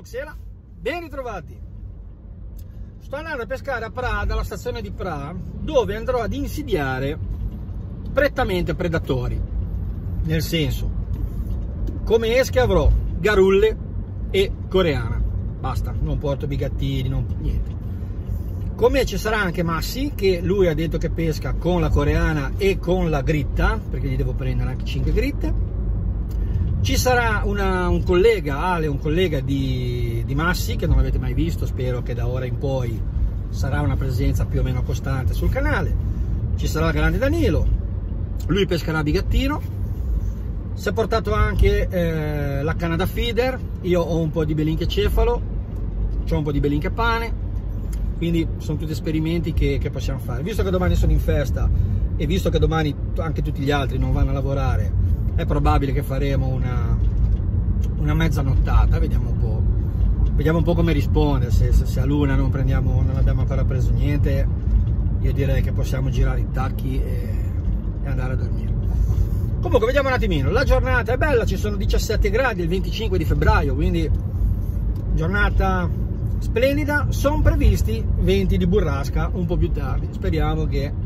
Xela, ben ritrovati. Sto andando a pescare a Pra, dalla stazione di Pra, dove andrò ad insidiare prettamente predatori. Nel senso, come esche avrò garulle e coreana. Basta, non porto bigattini, niente. Come ci sarà anche Massi, che lui ha detto che pesca con la coreana e con la gritta, perché gli devo prendere anche 5 gritte. Ci sarà un collega, Ale, un collega di Massi, che non avete mai visto, spero che da ora in poi sarà una presenza più o meno costante sul canale. Ci sarà il grande Danilo, lui pescherà bigattino. Si è portato anche la canna da feeder, io ho un po' di belinche cefalo, ho un po' di belinche pane, quindi sono tutti esperimenti che possiamo fare. Visto che domani sono in festa e visto che domani anche tutti gli altri non vanno a lavorare, è probabile che faremo una mezza nottata, vediamo un po' come risponde. Se a Luna non abbiamo ancora preso niente, io direi che possiamo girare i tacchi e andare a dormire. Comunque vediamo un attimino, la giornata è bella, ci sono 17 gradi il 25 di febbraio, quindi giornata splendida. Sono previsti 20 di burrasca un po' più tardi, speriamo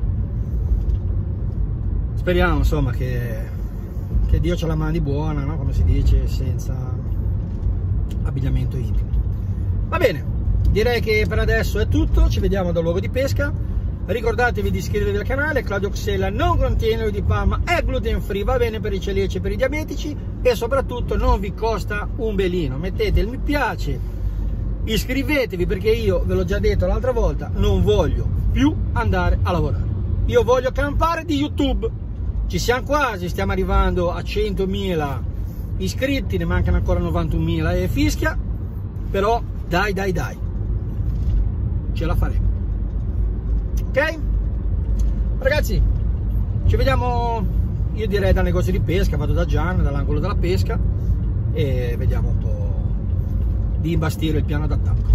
insomma che Dio ce la mandi buona, no? Come si dice, senza abbigliamento intimo. Va bene, direi che per adesso è tutto, ci vediamo dal luogo di pesca. Ricordatevi di iscrivervi al canale. Claudio Xela non contiene olio di palma, è gluten free, va bene per i celiaci e per i diabetici e soprattutto non vi costa un belino. Mettete il mi piace, iscrivetevi, perché io ve l'ho già detto l'altra volta, non voglio più andare a lavorare, io voglio campare di YouTube. Ci siamo quasi, stiamo arrivando a 100.000 iscritti, ne mancano ancora 91.000 e fischia, però dai, ce la faremo. Ok? Ragazzi, ci vediamo, io direi dal negozio di pesca, vado da Gian, dall'angolo della pesca e vediamo un po' di imbastire il piano d'attacco.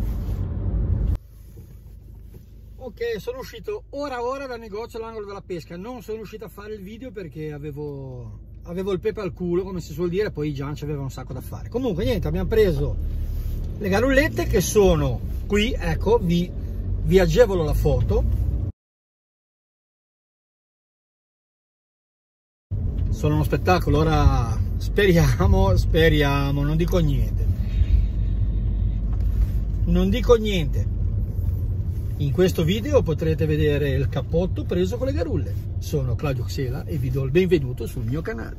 Ok, sono uscito ora dal negozio all'angolo della pesca, non sono riuscito a fare il video perché avevo il pepe al culo, come si suol dire, poi Gian aveva un sacco da fare. Comunque niente, abbiamo preso le garullette che sono qui, ecco, vi agevolo la foto. Sono uno spettacolo, ora speriamo, non dico niente. In questo video potrete vedere il cappotto preso con le garulle. Sono Claudio Xela e vi do il benvenuto sul mio canale.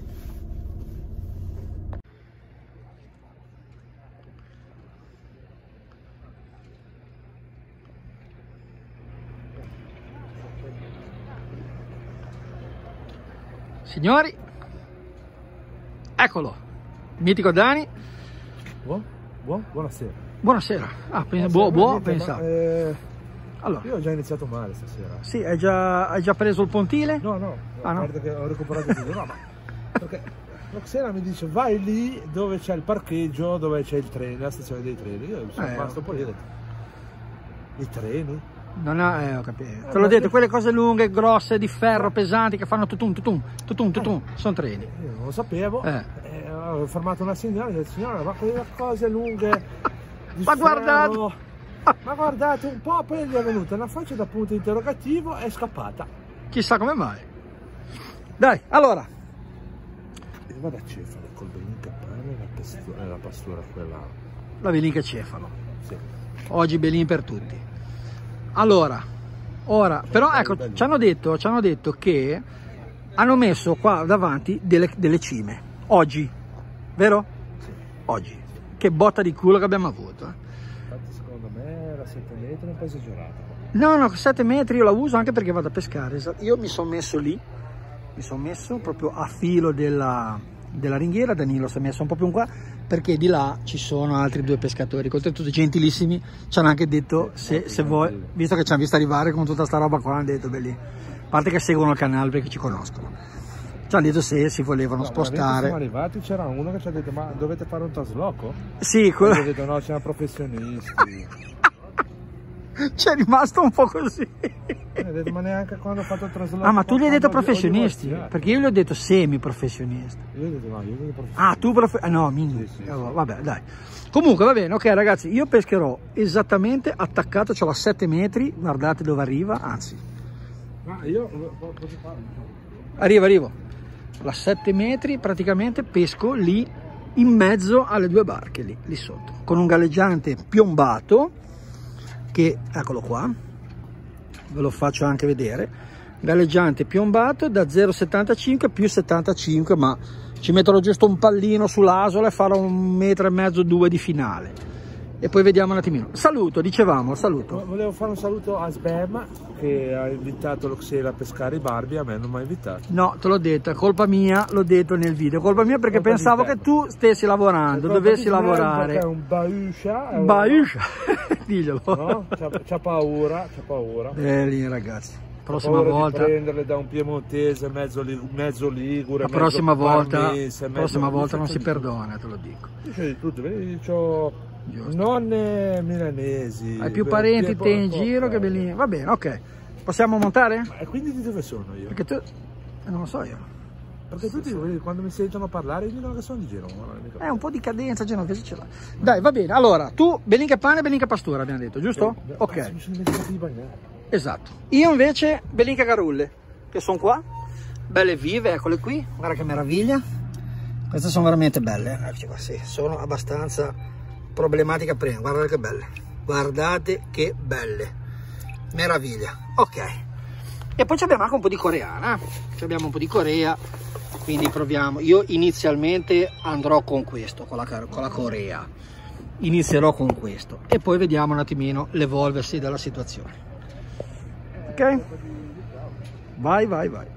Signori, eccolo, mitico Dani. Buonasera. Buonasera. Ah, pensavo. Allora, io ho già iniziato male stasera. Sì, hai già preso il pontile? No, guarda che ho recuperato tutto. No, ma perché Roxana mi dice vai lì dove c'è il parcheggio, dove c'è il treno, la stazione dei treni. Io sono rimasto poi e ho detto, i treni? Non ho capito. Te l'ho detto, quelle cose lunghe, grosse, di ferro, pesanti, che fanno tutum, sono treni. Io non lo sapevo. Ho fermato una signora e ho detto, signora, ma quelle cose lunghe di ferro... Ma guardate un po', poi gli è venuta una faccia da punto interrogativo e è scappata. Chissà come mai. Dai, allora. E vado a cefalo col belinche pane e la pastura quella. La belinca cefalo. Sì. Oggi belin per tutti. Allora, ora, però ecco, ci hanno detto che hanno messo qua davanti delle cime. Oggi, vero? Sì. Oggi. Sì. Che botta di culo che abbiamo avuto. 7 metri è un po' esagerato. No, 7 metri io la uso anche perché vado a pescare. Io mi sono messo lì, proprio a filo della ringhiera. Danilo si è messo un po' più in qua perché di là ci sono altri 2 pescatori, oltretutto gentilissimi. Ci hanno anche detto se vuoi, visto che ci hanno visto arrivare con tutta sta roba qua, hanno detto belli, a parte che seguono il canale perché ci conoscono, ci hanno detto se si volevano spostare. Siamo arrivati, c'era uno che ci ha detto ma dovete fare un trasloco? Sì, quello... Ho detto no, siamo professionisti. C'è rimasto un po' così. Ma neanche quando ho fatto il trasloco. Ah, ma tu gli hai detto professionisti? Perché io gli ho detto semi-professionisti. Io gli ho detto no, io gli ho detto professionisti. Ah, tu no, mini. Sì. Vabbè, dai. Comunque va bene, ok ragazzi, io pescherò esattamente attaccato, c'ho la 7 metri, guardate dove arriva, anzi. Ma io posso farlo? Arrivo. La 7 metri praticamente pesco lì in mezzo alle due barche, lì sotto, con un galleggiante piombato, che, eccolo qua, ve lo faccio anche vedere, galleggiante piombato da 0,75 più 75, ma ci metterò giusto un pallino sull'asola e farò 1,5 metri, 2 di finale. E poi vediamo un attimino. Saluto, dicevamo, saluto. Volevo fare un saluto a Sbem, che ha invitato l'Oxela a pescare i barbi, a me non mi ha invitato. No, te l'ho detto, è colpa mia, l'ho detto nel video, colpa mia perché pensavo che tu stessi lavorando, dovessi lavorare. Perché è un bauscia. Bauscia, diglielo. No? C'ha paura. Lì ragazzi. Prossima volta di prenderle da un piemontese mezzo ligure, la prossima volta parmese, non si perdona, te lo dico. C'è di tutto, vedi, c'ho nonne milanesi. Hai più parenti te in giro che belli. Va bene, ok. Possiamo montare? Ma quindi di dove sono io? Perché tu non lo so io. Perché tutti quando mi sentono parlare dicono che sono di Genova. Un po' di cadenza genovese ce l'ha. Dai, va bene. Allora, tu belinca pane, belinca pastura abbiamo detto, giusto? Ok. Mi sono messo di bagnare. Esatto. Io invece belinca carulle, che sono qua, belle vive, eccole qui, guarda che meraviglia. Queste sono veramente belle, sì, sono abbastanza problematiche a prendere, guardate che belle, guardate che belle, meraviglia. Ok, e poi abbiamo anche un po' di coreana, abbiamo un po' di Corea, quindi proviamo. Io inizialmente andrò con questo, con la Corea, inizierò con questo e poi vediamo un attimino l'evolversi della situazione. Ok, vai.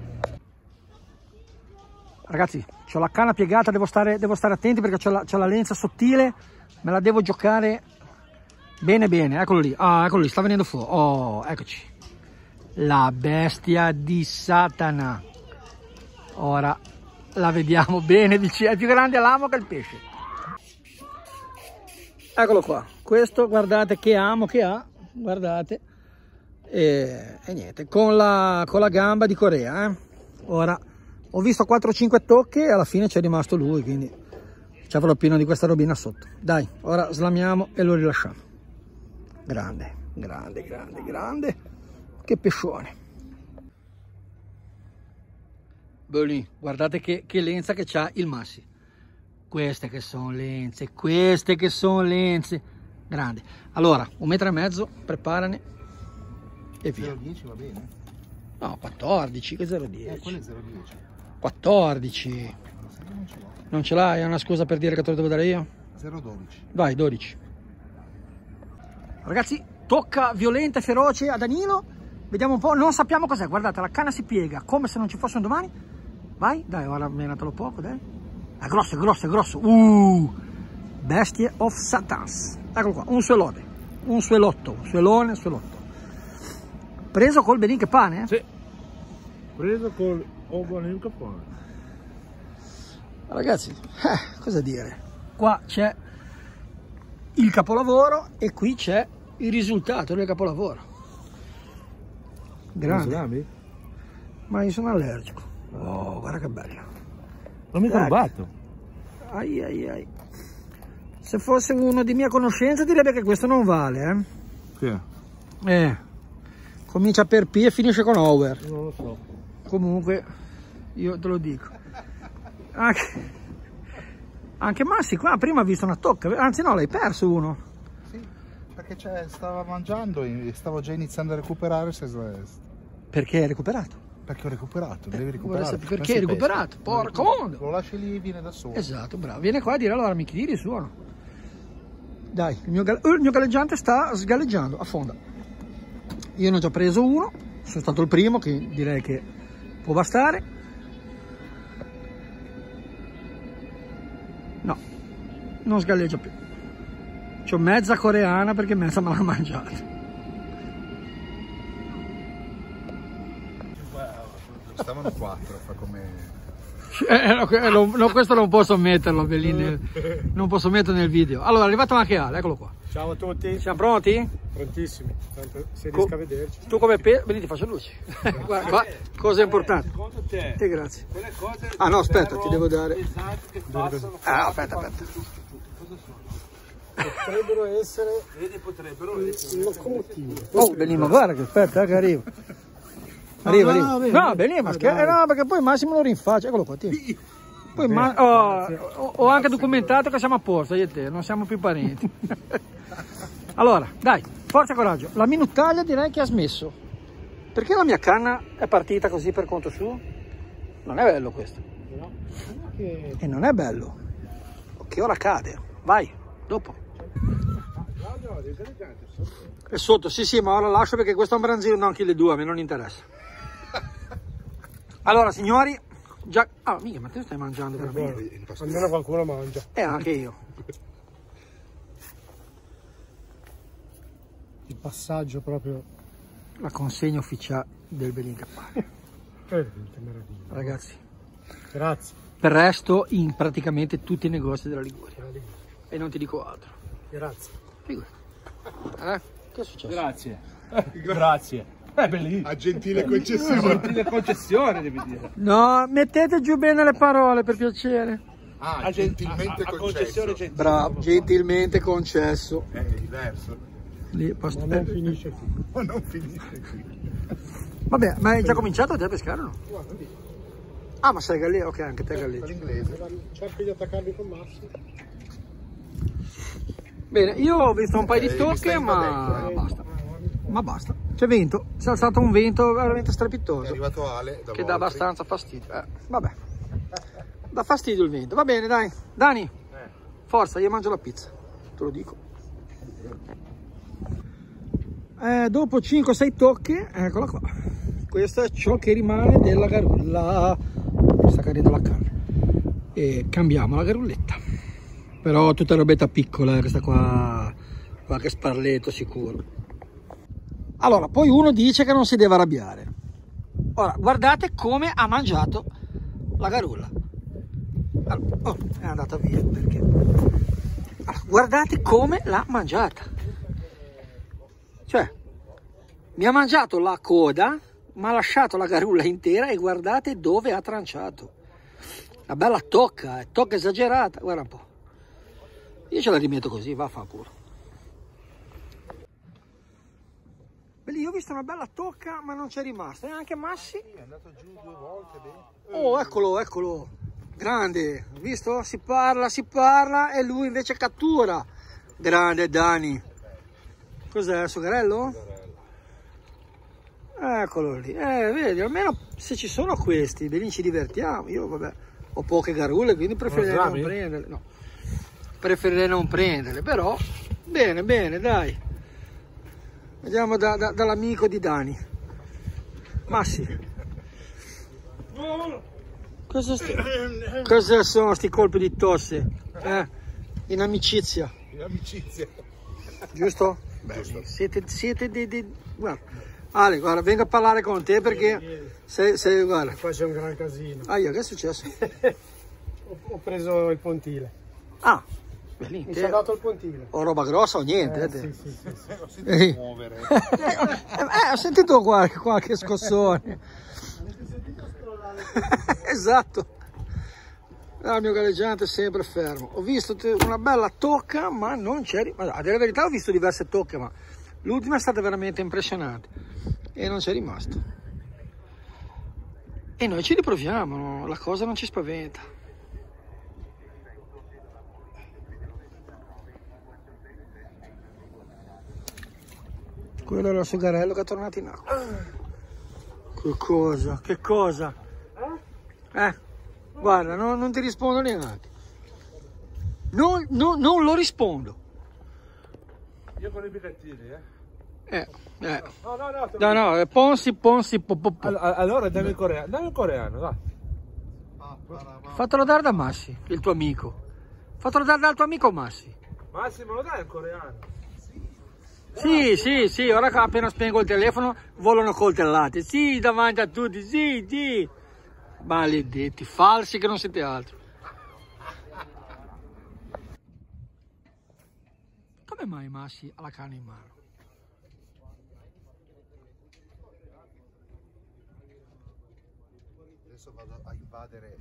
Ragazzi, ho la canna piegata, devo stare attenti perché c'ho la lenza sottile, me la devo giocare bene, eccolo lì, eccolo lì, sta venendo fuori, oh, eccoci, la bestia di Satana, ora la vediamo bene vicino, è più grande all'amo che il pesce, eccolo qua, questo guardate che amo che ha, guardate. E niente, con la gamba di Corea, ora ho visto 4-5 tocche e alla fine c'è rimasto lui, quindi ci avrò pieno di questa robina sotto. Dai, ora slamiamo e lo rilasciamo. Grande, che pescione. Belì, guardate che lenza che c'ha il Massi. Queste che sono lenze, grande. Allora, 1,5 metri, preparane e via. 0,10 va bene? No, 14, che 0,10? Quello è 0,10. 14. Non ce l'hai? È una scusa per dire che te lo devo dare io? 0,12. Vai, 12. Ragazzi, tocca violenta e feroce a Danilo. Vediamo un po', non sappiamo cos'è. Guardate, la canna si piega come se non ci fosse un domani. Vai, dai, ora menatelo poco, dai. È grosso. Bestie of Satans. Eccolo qua, un suelotto. Preso col belinca pane? Sì. Preso col belinca pane. Ragazzi, cosa dire? Qua c'è il capolavoro e qui c'è il risultato del capolavoro. Grande. Ma io sono allergico. Oh, guarda che bello. Non mi hai rubato. Ai. Se fosse uno di mia conoscenza direbbe che questo non vale, Sì. Comincia per P e finisce con over. Non lo so. Comunque, io te lo dico. Anche Massi qua prima ha visto una tocca, anzi no, l'hai perso uno. Sì, perché stava mangiando e stavo già iniziando a recuperare. Perché hai recuperato? Perché ho recuperato, devi recuperare. Perché hai recuperato? Porco mondo! Lo lasci lì e viene da solo. Esatto, bravo. Viene qua a dire allora mi chiedi il suono. Dai, il mio galleggiante sta sgalleggiando, affonda. Io ne ho già preso uno, sono stato il primo, che direi che può bastare. No, non sgalleggia più. C'ho mezza coreana perché mezza me l'ha mangiata. Stavano 4, fa come... No, questo non posso metterlo, non posso metterlo nel video. Allora, è arrivato anche Ale, eccolo qua. Ciao a tutti. Siamo pronti? Prontissimi. Tanto se riesco a vederci. Tu come venite, faccio luci. Qua, cosa importante. Secondo te, Grazie. quelle cose Ah no, aspetta, ti devo dare. pesanti che passano. Aspetta. Potrebbero essere. Vedi, potrebbero essere. Locomotive. Oh, Benima, guarda che aspetta che arriva. Arriva. No, Benima, no, perché poi Massimo lo rinfaccia. Eccolo qua, tieni. Poi ho anche documentato che siamo a posto, io e te, non siamo più parenti. Allora, dai, forza e coraggio. La minutaglia direi che ha smesso. Perché la mia canna è partita così per conto suo? Non è bello questo. E non è bello. Che ora cade. Vai, dopo. È sotto, sì, ma ora lascio perché questo è un branzino, non anche le due, a me non interessa. Allora, signori, già... Ah, mica, ma te stai mangiando per me. Almeno qualcuno mangia. Anche io. Il passaggio proprio. La consegna ufficiale del Belinca Pie. Che meraviglia. Ragazzi, Grazie. per resto in praticamente tutti i negozi della Liguria. E non ti dico altro. Grazie. Figurati. Che è successo? Grazie. Grazie. È bellissimo. A gentile concessione. Gentile concessione, devi dire. No, mettete giù bene le parole per piacere. Ah, gentilmente concesso. Bravo, gentilmente concesso. È diverso. Lì, posto. Non finisce qui. Ma non finisce qui. Vabbè, ma hai già cominciato a pescare o no? Ah, ma sei galleggia? Ok, anche te galleggia. L'inglese. Cerchi di attaccarli con Massi. Bene, io ho visto un paio di mi tocche, stai ma invadendo, basta. Ma basta. C'è vento, si è alzato un vento veramente È strepitoso. arrivato Ale. Che Voltri. dà abbastanza fastidio. Vabbè. Dà fastidio il vento. Va bene, dai. Dani, forza, io mangio la pizza. Te lo dico. Dopo 5-6 tocche, eccola qua. Questo è ciò che rimane della garulla. Sta cadendo la canna. E cambiamo la garulletta. Però tutta robetta piccola, questa qua, qualche sparletto sicuro. Allora, poi uno dice che non si deve arrabbiare. Ora, guardate come ha mangiato la garulla. Allora, oh, è andata via perché... Allora, guardate come l'ha mangiata. Cioè, mi ha mangiato la coda, ma ha lasciato la garulla intera e guardate dove ha tranciato. Una bella tocca, tocca esagerata, guarda un po'. Io ce la rimetto così, va a fa pure. Beh, lì ho visto una bella tocca, ma non c'è rimasta. E anche Massi. È andato giù 2 volte. Oh, eccolo. Grande. Visto? Si parla e lui invece cattura. Grande Dani. Cos'è, sugarello? Eccolo lì. Vedi, almeno se ci sono questi, bene, ci divertiamo. Io, vabbè, ho poche garulle, quindi preferirei non prenderle. No. Preferirei non prenderle, però bene, dai. Vediamo dall'amico di Dani. Massi. Cosa sono sti colpi di tosse? In amicizia. In amicizia. Giusto? Giusto. Siete dei... Guarda. Ale, guarda, vengo a parlare con te perché sei guarda. Qua c'è un gran casino. Che è successo? Ho preso il pontile. Ah, lì, Mi sono dato il pontile. o roba grossa o niente. Sì. Ho sentito muovere. Ho sentito qualche scossone. Esatto. Il mio galleggiante è sempre fermo. Ho visto una bella tocca, ma non c'è. A dire la verità, ho visto diverse tocche, ma l'ultima è stata veramente impressionante e non c'è rimasto. E noi ci riproviamo, no? La cosa non ci spaventa. Quello era il sugarello che è tornato in acqua. Che cosa? Guarda, non ti rispondo neanche. Non lo rispondo. Io con i bigliettini, No, Ponsi, Allora dammi il coreano, dai. Fatelo dare da Massi, il tuo amico. Fatelo dare dal tuo amico Massi. Massimo, lo dai il coreano? Sì, ora che appena spengo il telefono volano coltellate. Sì, davanti a tutti, sì. Maledetti, falsi che non siete altro. Come mai Massi ha la canna in mano? Adesso vado a invadere.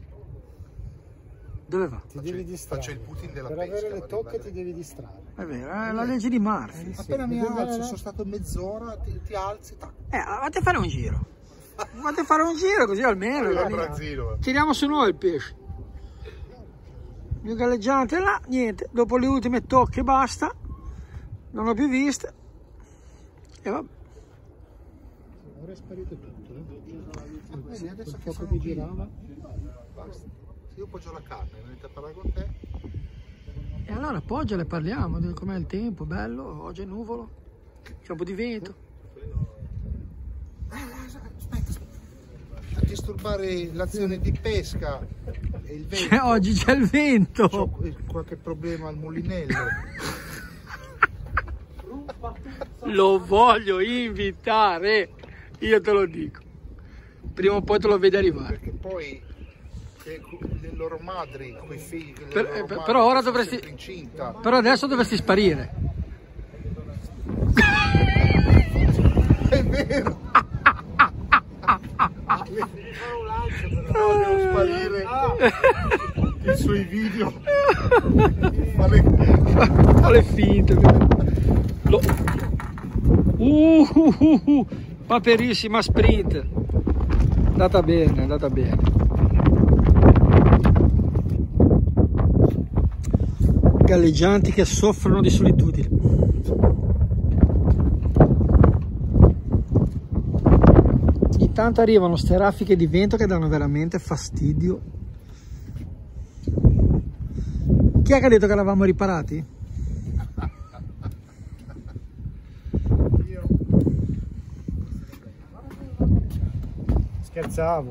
Dove va? Ti devi distrarre. Faccio il Putin della per pesca. avere le vado a tocche invadere. ti devi distrarre. È vero, è la legge di Murphy. Sì, Appena mi devi alzo, andare- sono stato mezz'ora, ti alzi, tac. Vatti a fare un giro. Vatti a fare un giro così almeno. Brazzino. Tiriamo su noi il pesce. Il mio galleggiante là, niente. Dopo le ultime tocche basta. Non l'ho più viste. E vabbè. Ora è sparito tutto. Sì, adesso Il che fuoco sono che qui, girava. basta. Se io poggio la carne, venite a parlare con te. E allora appoggiale, parliamo di com'è il tempo, bello, oggi è nuvolo, c'è un po' di vento. Aspetta. A disturbare l'azione di pesca e il vento. Oggi c'è il vento. Ho qualche problema al mulinello. Lo voglio invitare, io te lo dico. Prima o poi te lo vedi arrivare. Perché poi le loro madri, quei figli, Però ora dovresti... incinta. Però adesso dovresti sparire. È vero. Devo sparire i suoi video. Fa le finte. Paperissima sprint. Andata bene, andata bene. Galleggianti che soffrono di solitudine. Intanto arrivano ste raffiche di vento che danno veramente fastidio. Chi è che ha detto che eravamo riparati? Io. Scherzavo.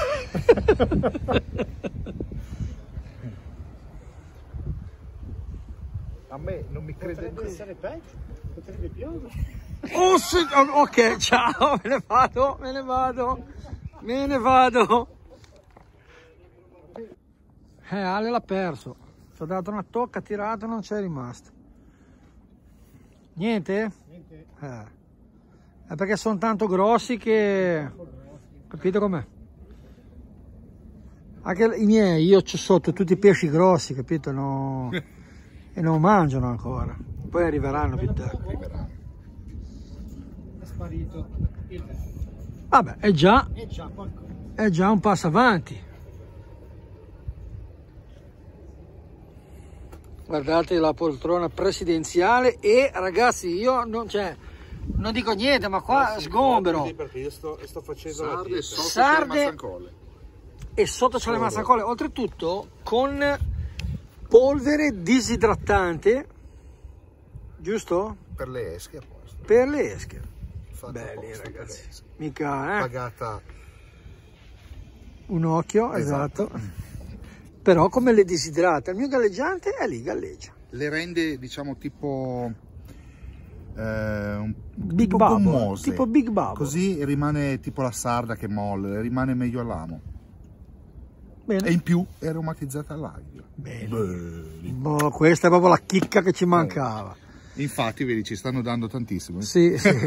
A me non mi crede Potrebbe essere peggio. Potrebbe piovere. Oh, sì, ok, ciao, me ne vado, me ne vado, me ne vado. Ale l'ha perso. Ci ho dato una tocca, tirato, non c'è rimasto. Niente? Niente. È perché sono tanto grossi che... Capito com'è? Anche i miei, io c'ho sotto tutti i pesci grossi, capito? No... E non mangiano ancora. Poi arriveranno più tardi. È sparito il vento. Vabbè, è già qualcosa. è già un passo avanti. Guardate la poltrona presidenziale e ragazzi io non dico niente, ma qua sgombero. Perché io sto facendo Sarde e sotto c'è le mazzacole, oltretutto con polvere disidratante, giusto? per le esche a posto. Per le esche. Fatto Belli apposta per le ragazzi, esche. mica Pagata. un occhio, esatto. Però come le disidrata, il mio galleggiante è lì, galleggia. Le rende, diciamo, tipo Big tipo Bubble, gommose. tipo Big Bubble. Così rimane tipo la sarda che molle, rimane meglio all'amo. Bene. E in più è aromatizzata all'aglio. Bene. Belli. Boh, questa è proprio la chicca che ci mancava. Infatti, vedi, ci stanno dando tantissimo. Sì, sì.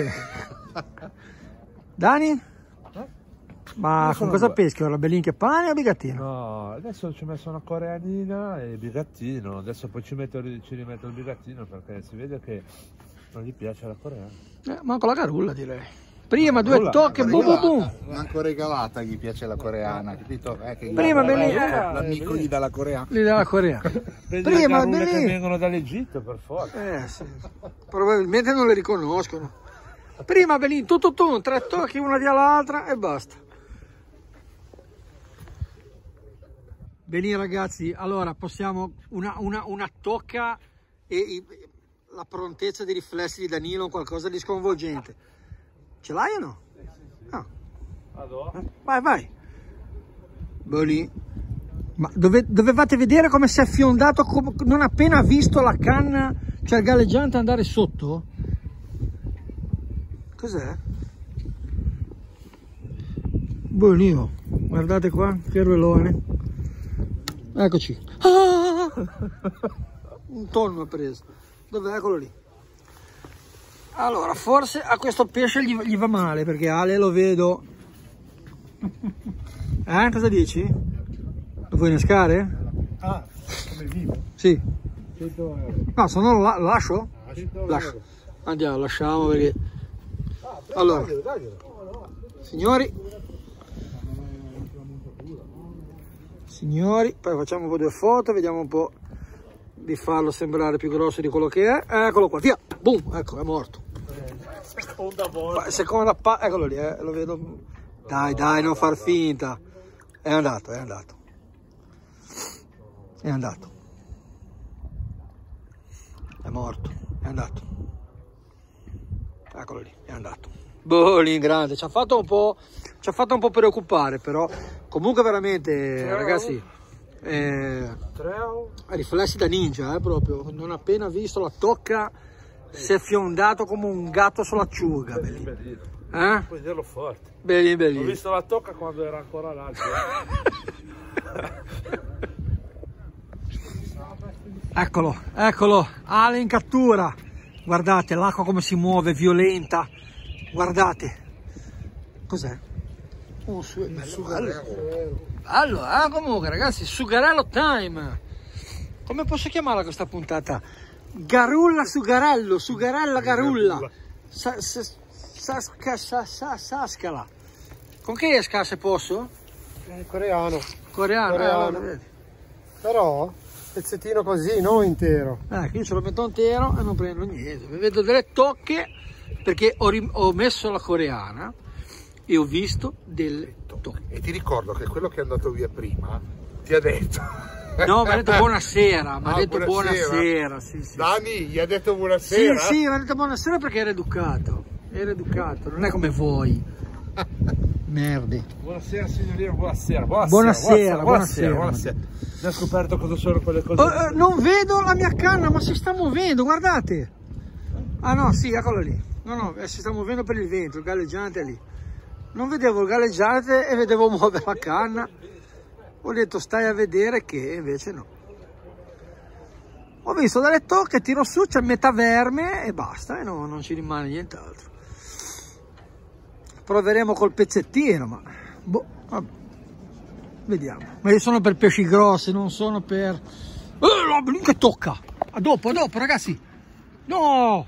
Dani? Ma Io con sono cosa due. peschi ora? Bellinche pane o bigattino? No, adesso ci ho messo una coreanina e il bigattino. Adesso poi ci rimetto il bigattino perché si vede che non gli piace la coreana. Manco la carulla direi. Prima due Carulla, tocche, boom boom boom. Manco regalata gli piace la coreana, capito? Che Prima l'amico gli dà la coreana. Lì dalla Corea. Prendi Prima le carulle che Belin. vengono dall'Egitto per forza. Sì. Probabilmente non le riconoscono. Prima Belin, tutto, tre tocchi una via l'altra e basta. Bene ragazzi, allora possiamo una tocca e la prontezza dei riflessi di Danilo, qualcosa di sconvolgente. Ce l'hai o no? No. Vai. Bene. Ma dovevate vedere come si è fiondato non appena visto la canna, cioè il galleggiante andare sotto? Cos'è? Buonino, guardate qua, che ruelone. Eccoci. Ah! Un tonno ha preso. Dov'è? Eccolo lì. Allora, forse a questo pesce gli va male, perché Ale lo vedo. Cosa dici? Lo vuoi innescare? Ah, come vivo? Sì. 100 euro. No, se no lo lascio? 100 Lascio. euro. Andiamo, lasciamo perché... Allora, signori, poi facciamo un po' due foto, vediamo un po' di farlo sembrare più grosso di quello che è. Eccolo qua, via, boom, ecco, è morto. Seconda eccolo lì, lo vedo. Dai, non far finta. È andato. È morto, è andato. Eccolo lì, è andato. Boh, lì in grande, ci ha fatto un po' preoccupare, però comunque veramente, ragazzi, riflessi da ninja, proprio. Non appena visto la tocca, si è fiondato come un gatto sull'acciuga. Puoi dirlo forte. Bellino. Ho visto la tocca quando era ancora l'altro. Eccolo, Ale in cattura. Guardate l'acqua come si muove, violenta. Guardate. Cos'è? Un sugarello. Allora, comunque ragazzi, sugarello time. Come posso chiamarla questa puntata? Garulla sugarello, sugarella garulla. Sascala. Con che esca se posso? Coreano. Coreano. Vedi. Però pezzettino così, non intero. Io ce lo metto intero e non prendo niente. Vedo delle tocche perché ho messo la coreana e ho visto delle tocche. E ti ricordo che quello che è andato via prima ti ha detto... No, mi ha detto buonasera, buonasera. Sì. Dani gli ha detto buonasera? Sì, mi ha detto buonasera perché era educato, non è come voi. Merdi. Buonasera signorina, buonasera. Buonasera. Mi ha scoperto cosa sono quelle cose. Non vedo la mia canna, ma si sta muovendo, guardate. Ah no, sì, eccolo lì. No, si sta muovendo per il vento, il galleggiante è lì. Non vedevo il galleggiante e vedevo muovere la canna. Ho detto stai a vedere che invece no. Ho visto delle tocche, tiro su, c'è metà verme e basta, e non ci rimane nient'altro. Proveremo col pezzettino, ma boh, vabbè. Vediamo. Ma io sono per pesci grossi, non sono per... che tocca! A dopo ragazzi! No!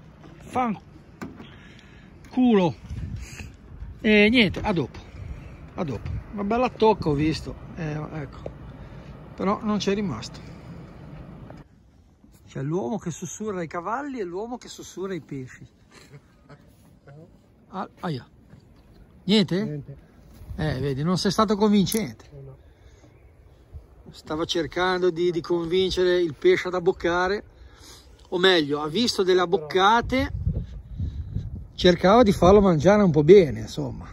Culo! E niente, a dopo. Una bella tocca ho visto, ecco. Però non c'è rimasto. C'è l'uomo che sussurra i cavalli e l'uomo che sussurra i pesci. Aia. Niente? Vedi, non sei stato convincente. Stava cercando di convincere il pesce ad abboccare, o meglio, ha visto delle abboccate, cercava di farlo mangiare un po' bene, insomma.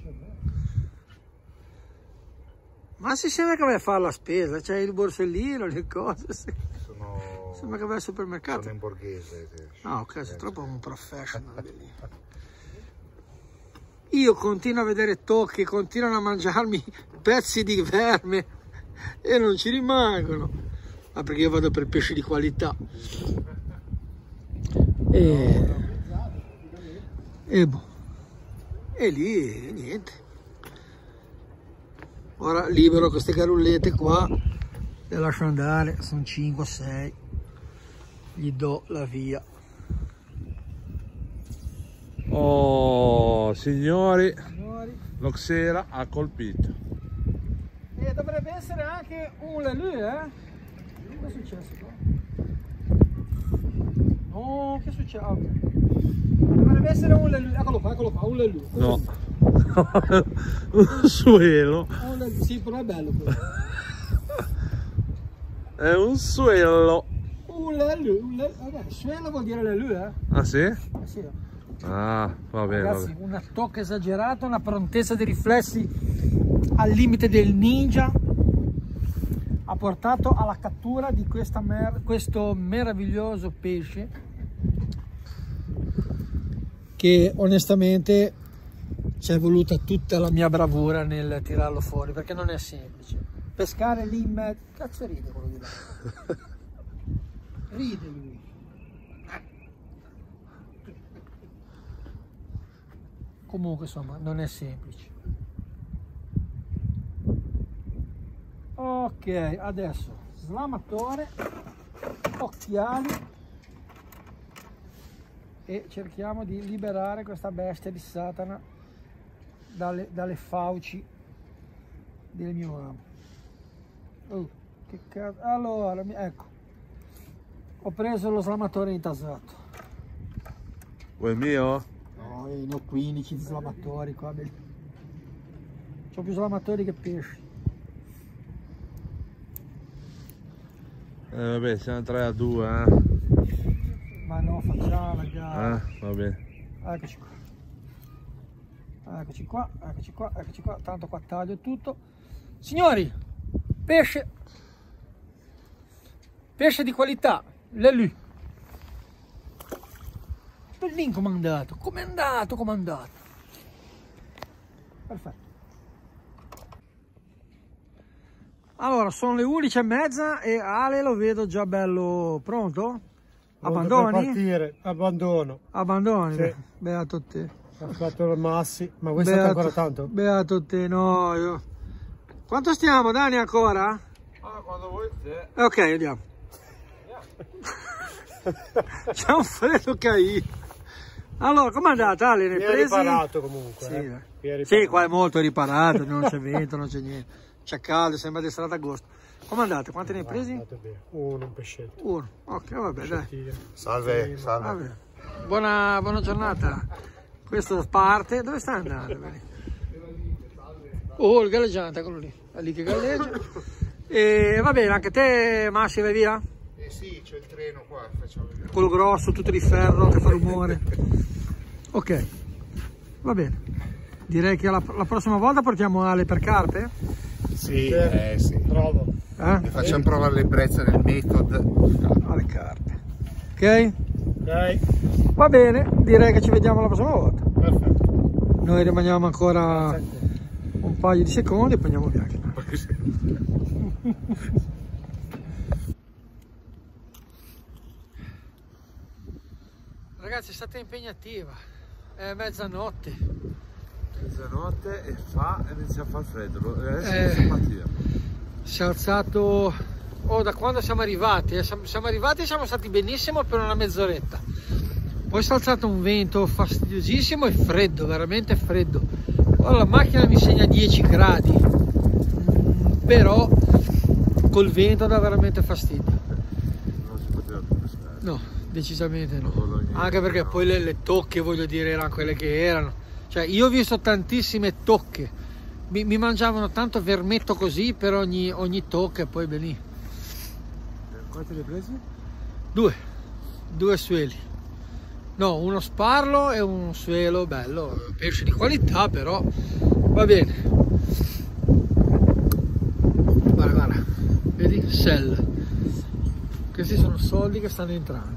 Ma si sembra che vai a fare la spesa, c'è il borsellino, le cose. Sembra che vai al supermercato. Sono in borghese. Ah, ok, sei troppo un professional. Io continuo a vedere tocchi, continuano a mangiarmi pezzi di verme e non ci rimangono. Ma perché io vado per pesci di qualità. E lì niente. Ora libero queste garullette qua, le lascio andare, sono 5-6, gli do la via. Oh signori, l'Oxera ha colpito. E dovrebbe essere anche un lelù, Che è successo qua? No, che è successo? Dovrebbe essere un lelù, eccolo qua, un lelù. No, un suelo. Sì, però è bello quello. È un suelo. Un lelù, vabbè, suelo vuol dire lelù, Ah sì? Sì. Ah, va bene. Ragazzi, una tocca esagerata, una prontezza di riflessi al limite del ninja ha portato alla cattura di questo meraviglioso pesce che onestamente ci è voluta tutta la mia bravura nel tirarlo fuori, perché non è semplice pescare lì in mezzo. Cazzo ride quello di là. Ride lui. comunque insomma non è semplice. Ok, adesso slamatore, occhiali e cerchiamo di liberare questa bestia di Satana dalle fauci del mio amo. Oh, che cazzo. Allora, ecco, ho preso lo slamatore intasato. Vuoi il mio? No, ne ho 15 slamatori qua. C'ho più slamatori che pesci. Vabbè, siamo 3-2, Ma no, facciamo la gara. va bene. Eccoci qua. Eccoci qua, eccoci qua, eccoci qua. Tanto qua taglio tutto. Signori, pesce di qualità, l'Elu. Bellin come è andato, come è andato. Perfetto. Allora, sono le 11:30 e Ale lo vedo già bello pronto. Abbandoni? Per partire, abbandoni. Sì. Sì. Beato te. Ha fatto il massi, ma questo è ancora tanto? Beato te, no. Io. Quanto stiamo, Dani, ancora? Ah, quando vuoi te. Ok, andiamo. C'è un freddo caì. Allora, com'è andata, Ale? Ne Mi è presi? riparato comunque. Sì, Mi è riparato. sì, qua è molto riparato, non c'è vento, non c'è niente. C'è caldo, sembra di essere ad agosto. Com'è andate? Quanti ne hai presi? Andato bene. Un pescetto. Uno. Ok, vabbè, dai. Salve, Vabbè. Buona giornata. Questo parte. Dove sta andando? Oh, il galleggiante, eccolo lì. È lì che galleggia. E va bene, anche te, Massi, vai via? Eh sì, c'è il treno qua, facciamo vedere. Quello grosso, tutto di ferro, che fa rumore. Ok, va bene. Direi che la prossima volta portiamo Ale per carpe. Sì, sì. Provo. E facciamo provare l'ebbrezza del method. Alle carpe. Ok? Ok, Va bene, direi che ci vediamo la prossima volta. perfetto. Noi rimaniamo ancora un paio di secondi e poi andiamo via. Ragazzi, è stata impegnativa. È mezzanotte. Mezzanotte e inizia a far freddo. Adesso si partire. Si è alzato da quando siamo arrivati. Siamo arrivati e siamo stati benissimo per una mezz'oretta. Poi si è alzato un vento fastidiosissimo e freddo, veramente freddo. Ora la macchina mi segna 10 gradi, però col vento dà veramente fastidio. Non si poteva più pescare. No, decisamente no. Anche perché poi le tocche, voglio dire, erano quelle che erano. Cioè, io ho visto tantissime tocche. Mi mangiavano tanto vermetto così per ogni tocca e poi lì. Quanti li hai presi? Due sueli. No, uno sparlo e un suelo bello, pesce di qualità, però va bene. Guarda, vedi? Sell. Questi sono soldi che stanno entrando.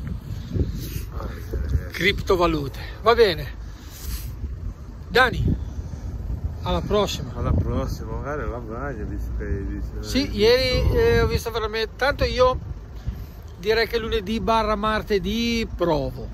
Criptovalute. Va bene. Dani, alla prossima. Alla prossima, magari la bagna, dice. Sì, ieri ho visto veramente. Tanto io direi che lunedì / martedì provo.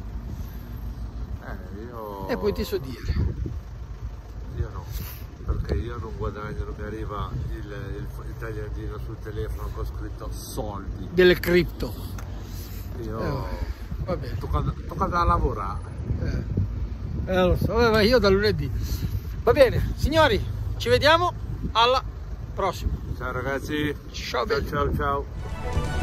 Io... E poi ti so dire. Io no, perché io non guadagno, non mi arriva il tagliandino sul telefono con scritto soldi. Delle cripto. Io... Va bene. Tocca andare a lavorare. Lo so, ma io da lunedì. Va bene, signori, ci vediamo alla prossima. Ciao ragazzi. Ciao, Ciao.